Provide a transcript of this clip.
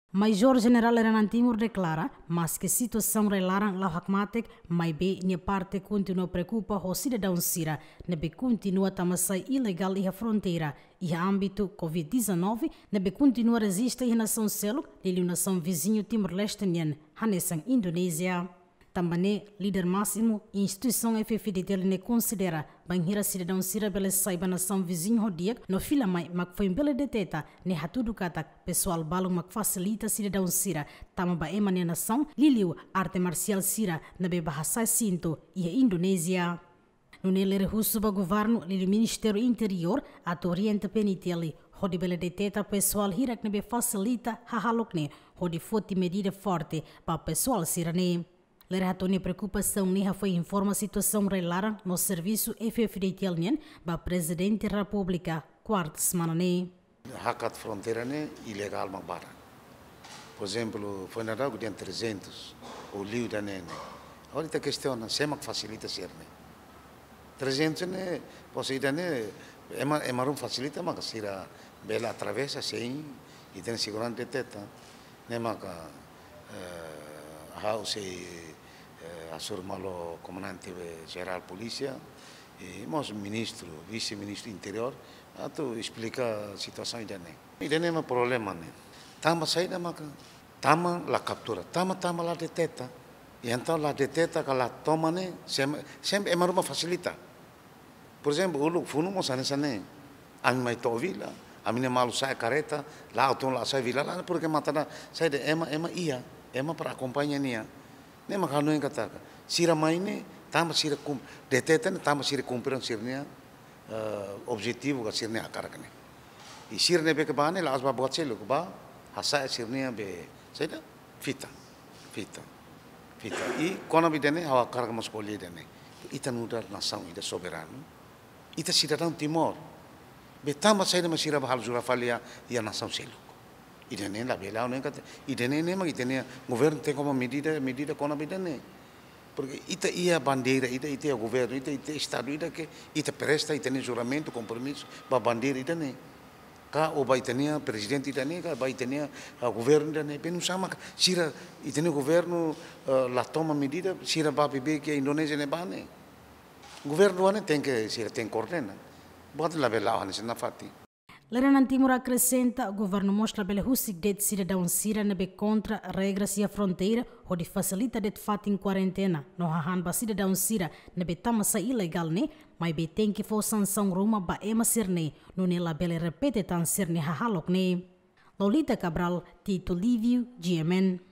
Major-General Renan Timur declara, mas que situação relaram la hakmatek, mai be minha parte continua preocupa o cidadão sira, nebe continua tamasai ilegal e a fronteira, e a âmbito Covid-19, nebe continua resiste e nação selo, lili nação vizinho Timor-Leste nyen, hanesan Indonésia. Também líder máximo e instituição FFDT ne considera banhira cidadão sira bele saiba nação vizinho rodiak no fila mai mak foi bele deteta ne hatudu kata pessoal balung mak facilita cidadão sira tama ba emane nação liliu arte marcial sira na be bahasa sinto e a Indonésia. No nele russo ba governo lili Ministério Interior ato Oriente Peniteli hodi bele deteta pessoal hirak ne be facilita hahalokne hodi foti medida forte pa pessoal sira ne. Lerhatoni preocupação niha foi informa a situação relara no serviço FFDT nien ba Presidente da República quarta semana ne. Hakat fronteira ne ilegal mabara. Por exemplo, foi na rua de 300 o liu da nene. Agora a questão se mak facilita ser ne. 300 ne possibilidade ne é marum facilita mas sira bela atravessa sem e tem segurança de teta. Ne maka se assurmalo comandante geral polícia e mas ministro, vice-ministro interior ato explica a situação idane. Idane é um problema né. Tama saída maka tama la captura, tama la deteta. E então la deteta que la toma né sempre é uma facilita. Por exemplo, o funo mo sane a mim mai to vila, a mim malu sai careta, lá auto lá sai vila lá porque matada sai de ema ia, ema para acompanhar nia. Nem mais não engata. Sira maine, tama sira cum, deteta ne tama sira cumpriram sirnia objetivo que sirnia akarak ne. E sirne be que bane las ba buat selo que ba, hasa sirnia be, saida fita. E quando bidene hawa akarak mas colher ne. Ita nudar nação ida soberano. Ita cidadão Timor. Be tama saida mas sira bahal jurafalia ia nação selo. Idane la bela não engata. Idane ne mas idane governo tem como medida quando bidene. Porque ita ia bandeira, ita é governo, ita estado, ita presta, ita nem juramento, compromisso, ba bandeira ita nem. Cá o vai ter presidente ita nem, cá vai ter governo ita nem. Não sama sira ita nem governo la toma medida, sira ba bebe que a Indonésia ne ba nem. Governo ane tem que sira tem coordena. Bota la bela ane na fati. Renan Timur acrescenta, o governo mostra bele husik det cidadão sira nebe contra regras e a fronteira, onde facilita det fato em quarentena. No hahan ba cidadão sira nebe tamasa ilegal ne, mas be tem que for sanção ruma ba ema sirne, no ne la bele repete tan sirne hahalok ne. Lolita Cabral, Tito Lívio, GMN.